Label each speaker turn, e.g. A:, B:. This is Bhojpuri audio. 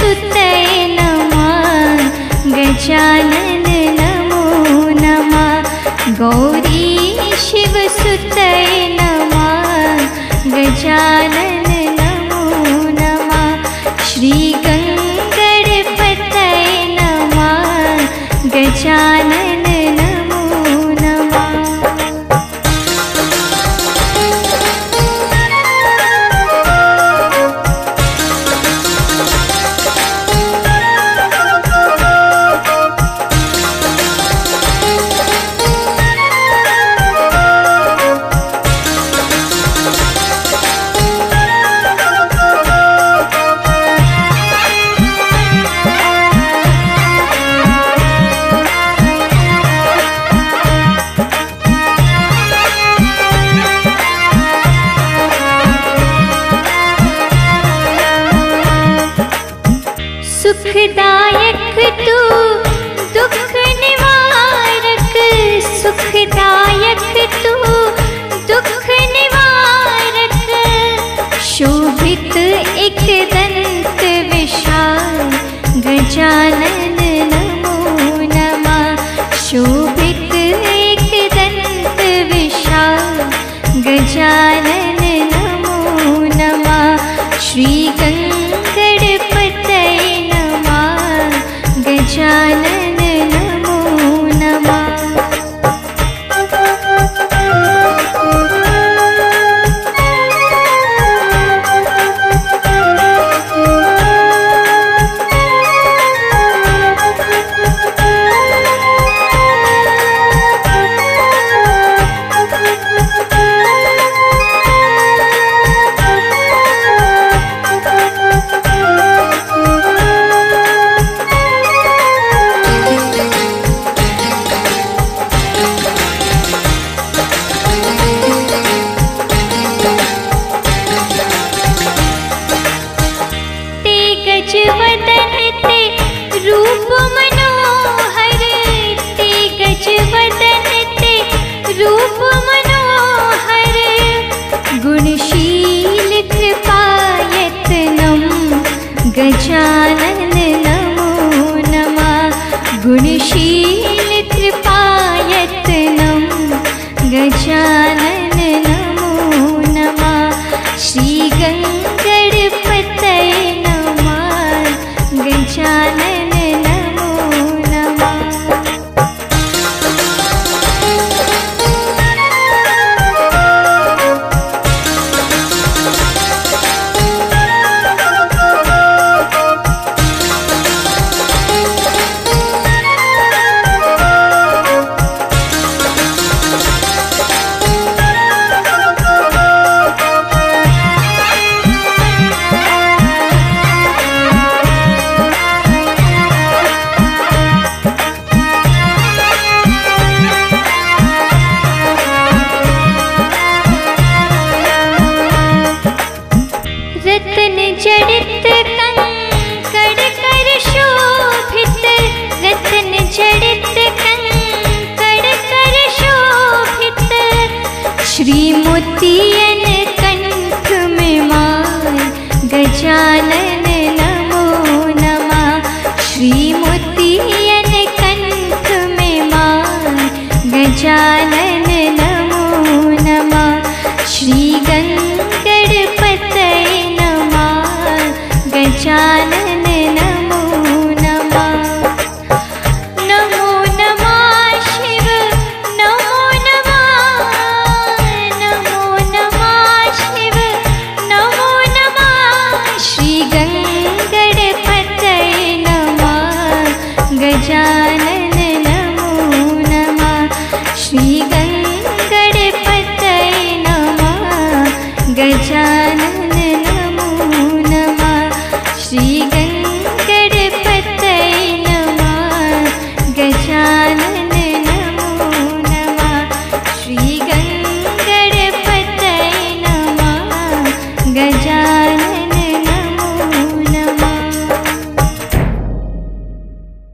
A: सुतये नमः गजानन नमो नमः। गौरी शिव सुतये नमः गजानन नमो नमः। श्री गंगणपतये नमः गजानन नमो नमः। सुखदायक तू दुख निवारक, सुखदायक तू दुख निवारक। शोभित एक दंत विशाल गजानन नमो नमः। शोभित एक दंत विशाल गजानन नमो नमः। श्री गंगणपतये गजानन नमो नमः। गजवदन ते रूप मनोहर, ते गजवदन ते रूप मनोहर। गुणशील कृपायतनं गजानन नमो नमः। गुणशील कृपायतनं गजानन नमो नमः। श्री गंगणपतये गजानन नमो नमः। रत्न जड़ित कंकड़ कर शोभित, रत्न जड़ित कंकड़ कर शोभित। श्री मोतियन कंठ में माल गजानन नमो नमः। श्री मोतियन कंठ में माल गजानन नमो नमः। श्री गंगणपतये गजानन